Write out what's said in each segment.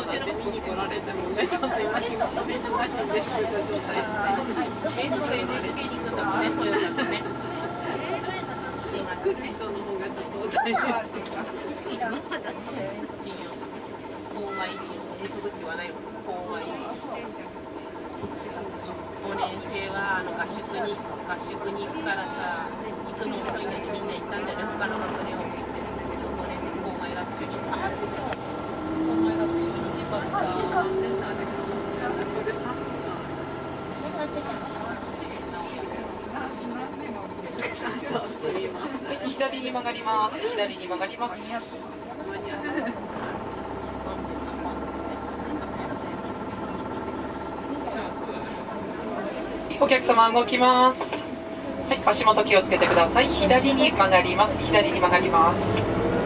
ちの方に来られてもね、ちょっと今仕事で忙しいんですけど状態ですね。 すぐ NHK に行くんだもんね、豊田とね。 来る人の方がちょっと大変ですか。 郊外にすぐって言わないの。郊外に。5年生は合宿に行くからさ、行くの遅いのにみんな行ったんだよね。他の学年を見てるんだけど、5年生郊外学習に。郊外学習に時間さ。 左に曲がります。左に曲がります。お客様動きます。はい、足元気をつけてください。左に曲がります。左に曲がります。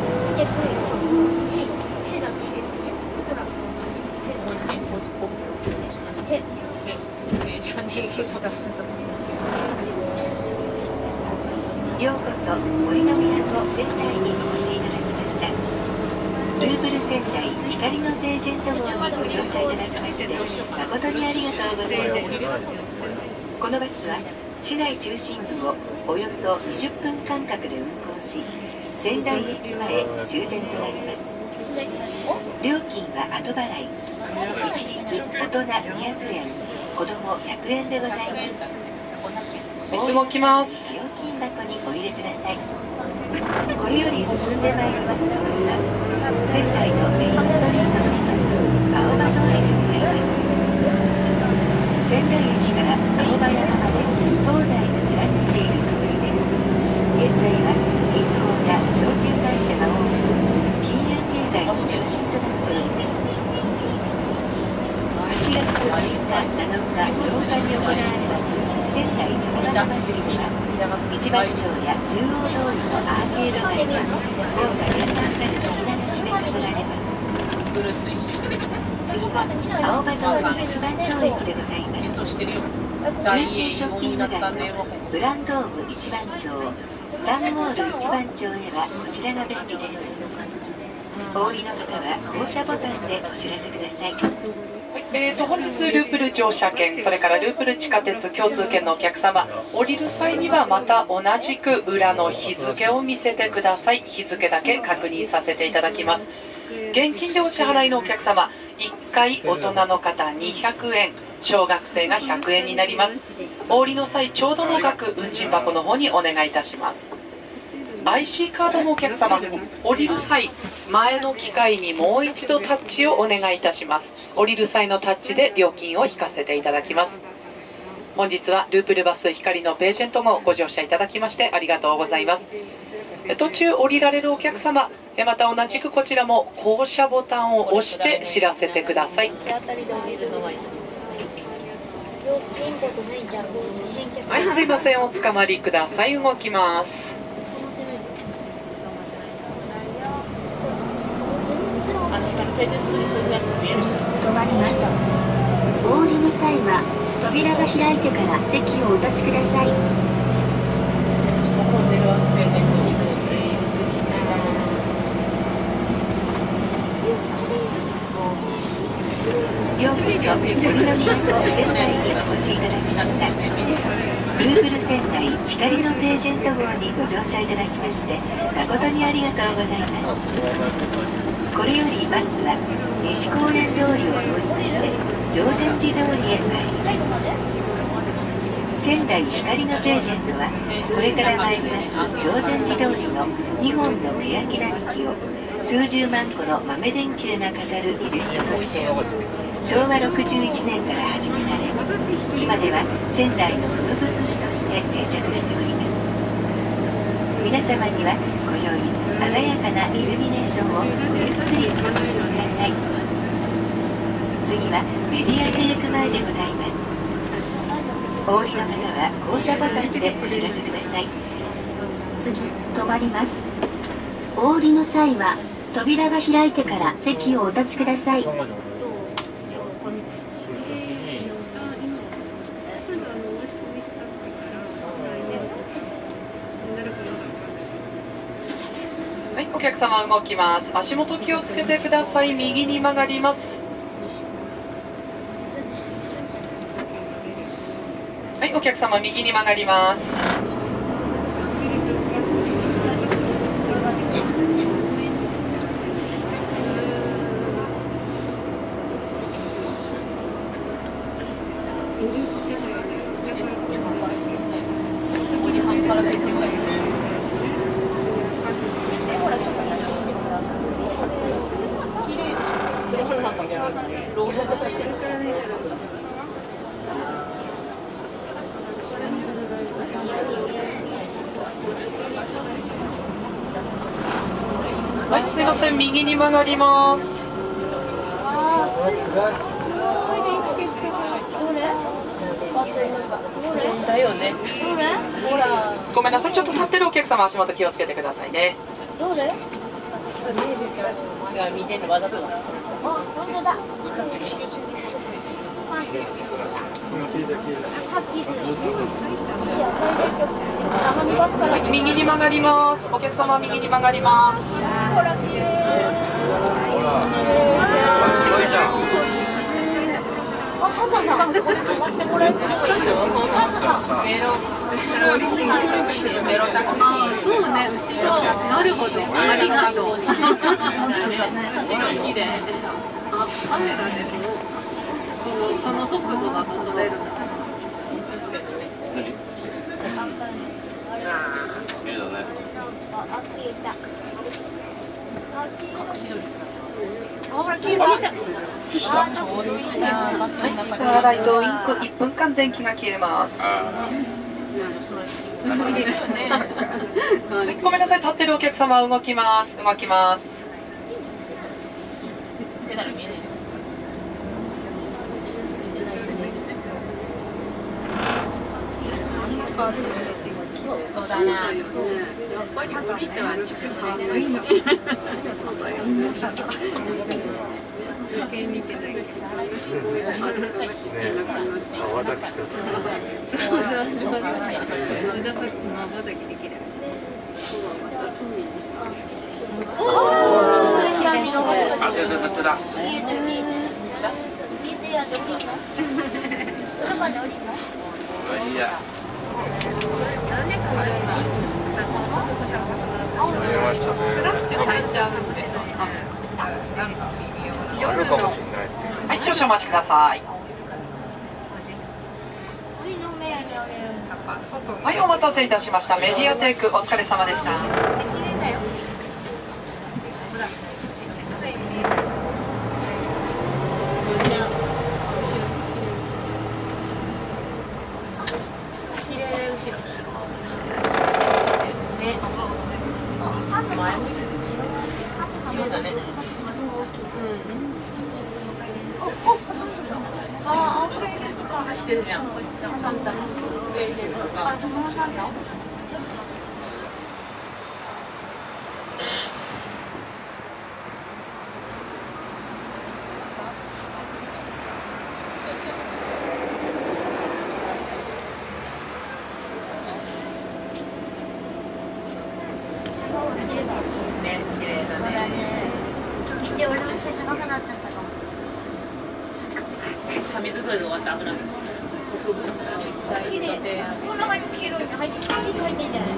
ようこそ森の都仙台にお越しいただきました。ルーブル仙台光のページェント号にご乗車いただきまして誠にありがとうございます。このバスは市内中心部をおよそ20分間隔で運行し、仙台駅前終点となります。料金は後払い、一律大人200円、子供100円でございます。 動きます。 料金箱にお入れください。これより進んでまいります通りは仙台のメインストリートの一つ青葉通りでございます。仙台駅から青葉山まで東西に貫いている通りで、現在は銀行や証券会社が多く金融経済の中心となっています。8月6日、7日、8日に行われます仙台七夕祭りでは、一番町や中央通りのアーケード街が豪華絢爛な吹き流しで飾られます。次は青葉通り一番町駅でございます。中心ショッピング街のブランドオブ一番町、サンモール一番町へはこちらが便利です。お降りの方は降車ボタンでお知らせください。 本日ループル乗車券、それからループル地下鉄共通券のお客様、降りる際にはまた同じく裏の日付を見せてください。日付だけ確認させていただきます。現金でお支払いのお客様、1回大人の方200円、小学生が100円になります。お降りの際、ちょうどの額運賃箱の方にお願いいたします。IC カードのお客様、降りる際、前の機械にもう一度タッチをお願いいたします。降りる際のタッチで料金を引かせていただきます。本日はループルバス光のページェント号ご乗車いただきましてありがとうございます。途中降りられるお客様、また同じくこちらも降車ボタンを押して知らせてください。はい、すいません、おつかまりください。動きます。 次、止まります。お降りの際は扉が開いてから席をお立ちください。ようこそ森の都仙台にお越しいただきました。ループル仙台光のページェント号にご乗車いただきまして誠にありがとうございます。これよりバスは西公園通りを通りまして定禅寺通りへ参ります。仙台光のページェントはこれから参ります定禅寺通りの2本の欅並木を数十万個の豆電球が飾るイベントとして昭和61年から始められ、今では仙台の風物詩として定着しております。皆様には今宵鮮やかなイルミネーションをごゆっくりお楽しみください。次はメディアテレク前でございます。お降りの方は降車ボタンでお知らせください。次、止まります。お降りの際は扉が開いてから席をお立ちください。 はい、お客様動きます。足元気をつけてください。右に曲がります。 お客様右に曲がります。はい、すいません、右に曲がります。だよね。ごめんなさい、ちょっと立ってるお客様、足元気をつけてくださいね。 どれ？ 違う、見てるわざとだ。 あ、本当だ。 右に曲がります。お客様、右に曲がります。 ほら、綺麗。あ、サンタさん。これ止まってもらえるのがいいよ。サンタさん。 メロタクシー。 そうね、後ろ。なるほど。ありがとう。後ろ綺麗。あ、カメラでもその速度が撮れるんだ。 あ、消えた。 スターライトウインク1分間電気が消えます。ごめんなさい、立ってるお客様動きます。動きます。 そうだな。 やっぱり降りて歩く寒いの。時計見てないし。フラッシュ焚いちゃうんでしょうか。 はい、少々お待ちください。はい、お待たせいたしました。メディアテイクお疲れ様でした。 してるじゃん。サンタのプレゼントとか。ね、綺麗だね。 見て、俺の背高くなっちゃったかも。 紙作り終わった危ない。国分さんの綺麗。この中に黄色いの入ってんじゃない？火書いてんじゃない？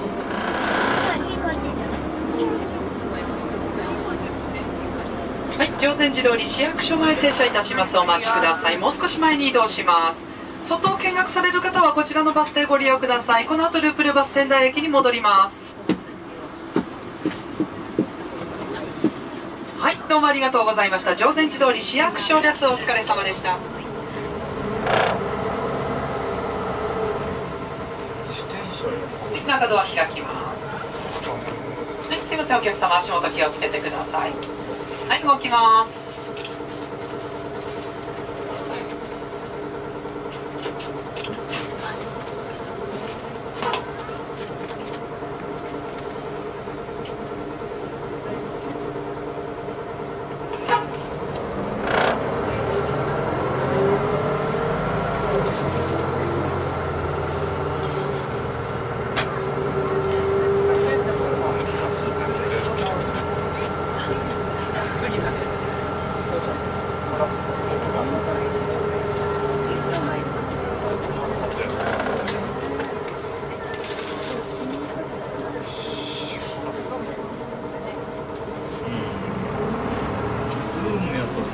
はい、定禅寺通り市役所前停車いたします。お待ちください。もう少し前に移動します。外を見学される方はこちらのバス停ご利用ください。この後ループルバス仙台駅に戻ります。はい、どうもありがとうございました。定禅寺通り市役所です。お疲れ様でした。中ドア開きます。はい、すいません、お客様足元気をつけてください。はい、動きます。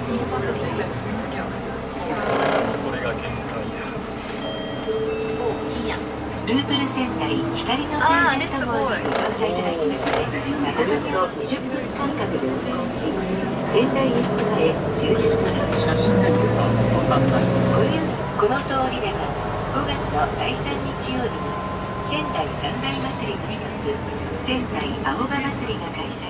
ループル仙台光のページェント号にご乗車いただきましてまたおよそ20分間隔で運行し仙台駅前終点となります。この通りでは5月の第3日曜日に仙台三大祭りの一つ仙台青葉祭りが開催